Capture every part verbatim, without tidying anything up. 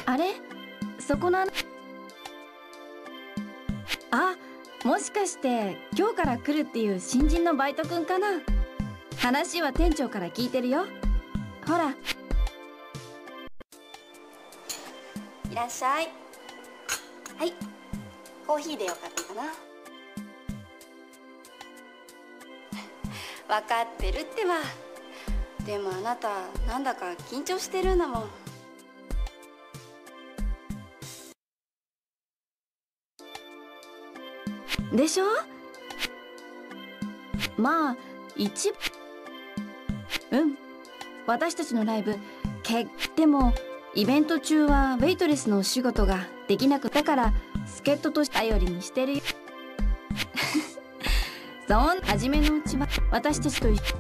あれ、そこのあのあ、もしかして今日から来るっていう新人のバイトくんかな。話は店長から聞いてるよ。ほら。いらっしゃい。はい、コーヒーでよかったかな。分かってるってば。でもあなたなんだか緊張してるんだもん。でしょ。まあ一うん私たちのライブけでもイベント中はウェイトレスのお仕事ができなくたから助っ人として頼りにしてるよ。そん初めのうちは私たちと一緒。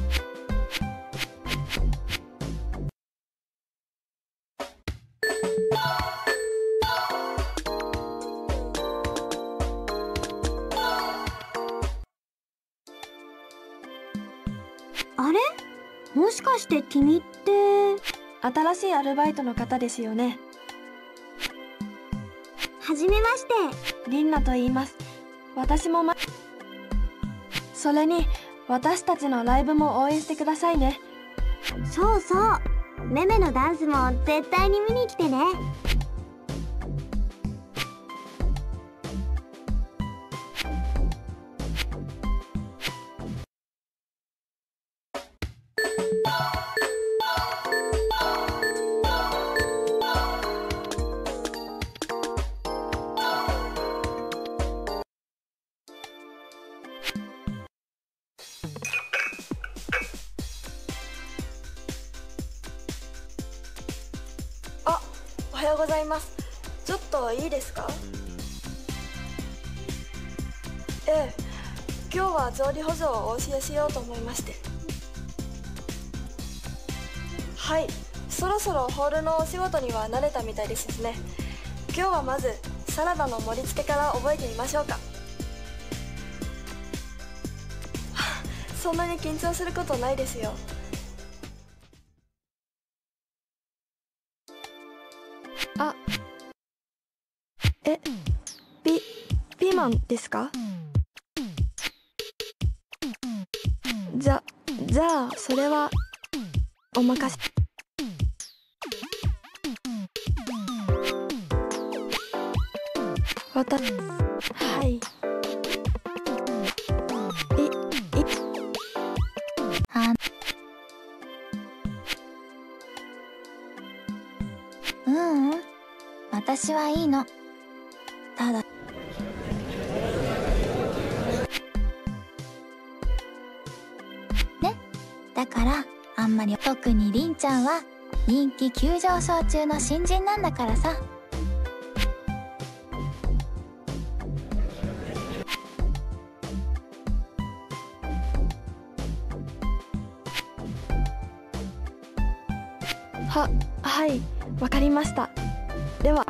あれ？もしかして君って新しいアルバイトの方ですよね。 はじめまして。 リンナと言います。私もまそれに私たちのライブも応援してくださいね。 そうそう、メメのダンスも絶対に見に来てね。 あ、おはようございます。ちょっといいですか？ええ、今日は草履補助をお教えしようと思いまして。はい、そろそろホールのお仕事には慣れたみたいですね。今日はまずサラダの盛り付けから覚えてみましょうか。そんなに緊張することないですよ。あ、え、ピ、ピーマンですか？じゃ、じゃあ、それは、お任せ。わた、はい。い、い、 あ、ううん、私はいいの。ただね、だからあんまり特にりんちゃんは人気急上昇中の新人なんだからさ。 は、はい、わかりました。では。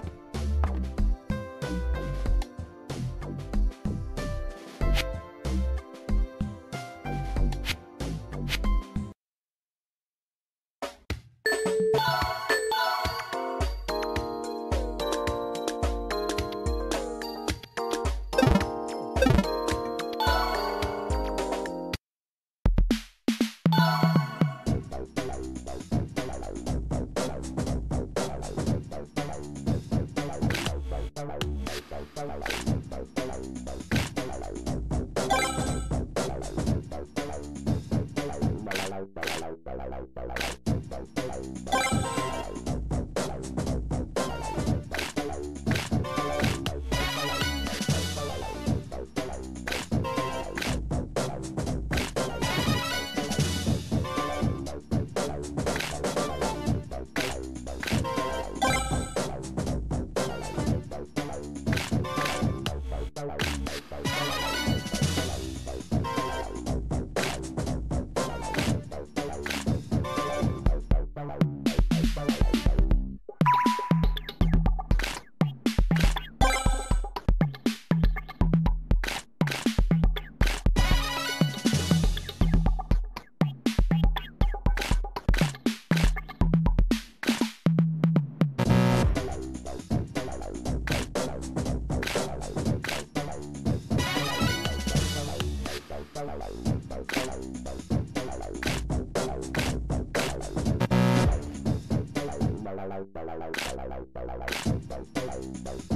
う